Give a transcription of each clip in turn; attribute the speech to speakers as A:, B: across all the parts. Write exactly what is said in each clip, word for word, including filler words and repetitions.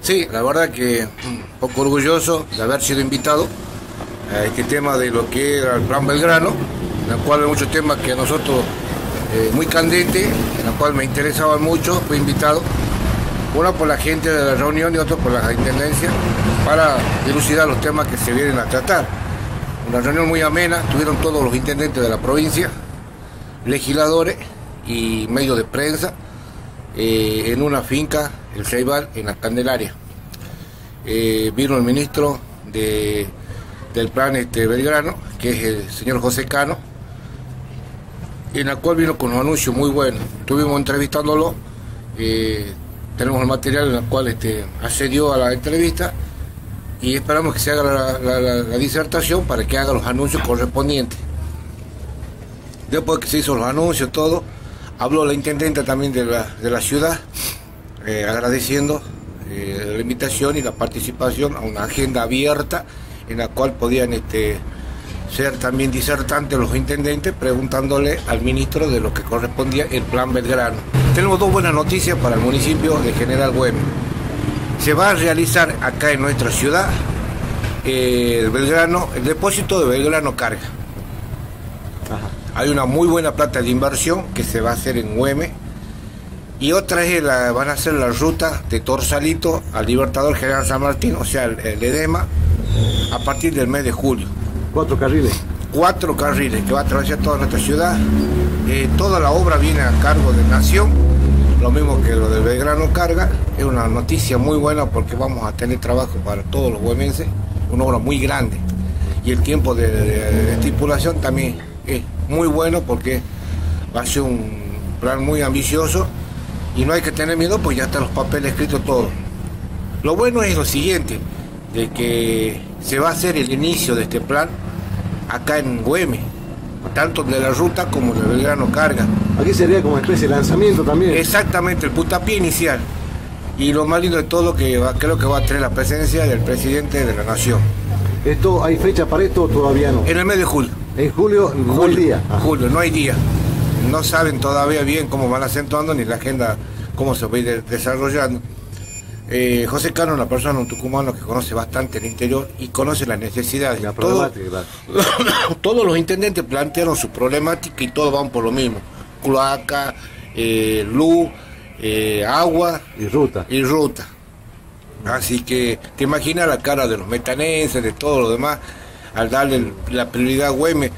A: Sí, la verdad que un poco orgulloso de haber sido invitado a este tema de lo que era el Plan Belgrano, en el cual hay muchos temas que a nosotros eh, muy candentes, en el cual me interesaban mucho. Fui invitado, uno por la gente de la reunión y otro por la intendencia, para dilucidar los temas que se vienen a tratar. Una reunión muy amena, tuvieron todos los intendentes de la provincia, legisladores y medios de prensa, eh, en una finca, el Ceibal, en la Candelaria. Eh, vino el ministro de, del plan este, Belgrano, que es el señor José Cano, en la cual vino con un anuncio muy bueno. Estuvimos entrevistándolo, eh, tenemos el material en el cual este, accedió a la entrevista, y esperamos que se haga la, la, la, la disertación para que haga los anuncios correspondientes. Después que se hizo los anuncios, todo, habló la intendenta también de la, de la ciudad, eh, agradeciendo eh, la invitación y la participación a una agenda abierta en la cual podían este, ser también disertantes los intendentes, preguntándole al ministro de lo que correspondía el Plan Belgrano. Tenemos dos buenas noticias para el municipio de General Güemes. Se va a realizar acá en nuestra ciudad eh, el Belgrano, el depósito de Belgrano Carga. Ajá. Hay una muy buena plata de inversión que se va a hacer en Güemes, y otra es la, van a hacer la ruta de Torsalito al Libertador General San Martín, o sea, el, el edema, a partir del mes de julio.
B: ¿Cuatro carriles?
A: Cuatro carriles que va a atravesar toda nuestra ciudad. Eh, toda la obra viene a cargo de Nación, lo mismo que lo del Belgrano Carga. Es una noticia muy buena porque vamos a tener trabajo para todos los güemenses, una obra muy grande, y el tiempo de, de, de estipulación también es muy bueno porque va a ser un plan muy ambicioso y no hay que tener miedo, pues ya están los papeles escritos todos. Lo bueno es lo siguiente, de que se va a hacer el inicio de este plan acá en Güemes, tanto de la ruta como de Belgrano Carga.
B: Aquí sería como especie de lanzamiento también.
A: Exactamente, el puntapié inicial. Y lo más lindo de todo, que va, creo que va a tener la presencia del presidente de la Nación.
B: ¿Esto hay fecha para esto o todavía no?
A: En el mes de julio.
B: En julio no
A: julio,
B: hay día.
A: Ajá. Julio, no hay día. No saben todavía bien cómo van acentuando ni la agenda, cómo se va a ir desarrollando. Eh, José Cano es una persona, un tucumano que conoce bastante el interior y conoce las necesidades.
B: La problemática,
A: Todo,
B: claro.
A: Todos los intendentes plantearon su problemática y todos van por lo mismo. Cloaca, eh, luz, eh, agua
B: y ruta.
A: Y ruta. Así que te imaginas la cara de los metanenses, de todo lo demás, al darle la prioridad a Güemes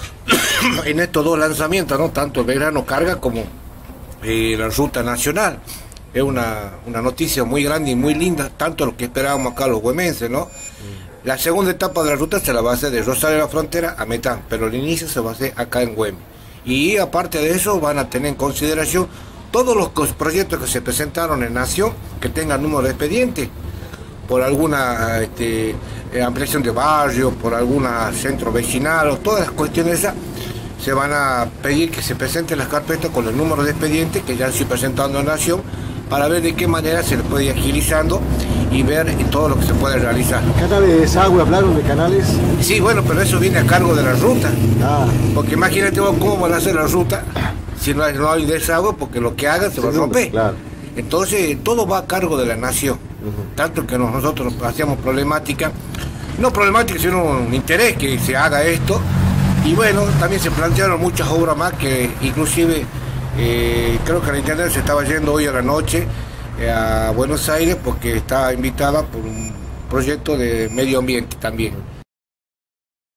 A: en estos dos lanzamientos, ¿no? Tanto el Belgrano Carga como eh, la ruta nacional. Es una, una noticia muy grande y muy linda, tanto lo que esperábamos acá los güemenses, ¿no? Mm. La segunda etapa de la ruta se la va a hacer de Rosario de la Frontera a Metán, pero el inicio se va a hacer acá en Güemes. Y aparte de eso van a tener en consideración todos los proyectos que se presentaron en Nación, que tengan número de expediente, por alguna este, ampliación de barrio, por algún centro vecinal, todas las cuestiones esas, se van a pedir que se presenten las carpetas con el número de expediente que ya se presentando en Nación, para ver de qué manera se le puede ir agilizando y ver todo lo que se puede realizar.
B: ¿Canales de desagüe? ¿Hablaron de canales?
A: Sí, bueno, pero eso viene a cargo de la ruta.
B: Ah.
A: Porque imagínate vos cómo van a hacer la ruta si no hay, no hay desagüe, porque lo que hagan se va a romper.
B: Claro.
A: Entonces, todo va a cargo de la Nación. Uh-huh. Tanto que nosotros hacíamos problemática, no problemática, sino un interés que se haga esto. Y bueno, también se plantearon muchas obras más que inclusive eh, creo que la intendencia se estaba yendo hoy a la noche eh, a Buenos Aires porque estaba invitada por un proyecto de medio ambiente también.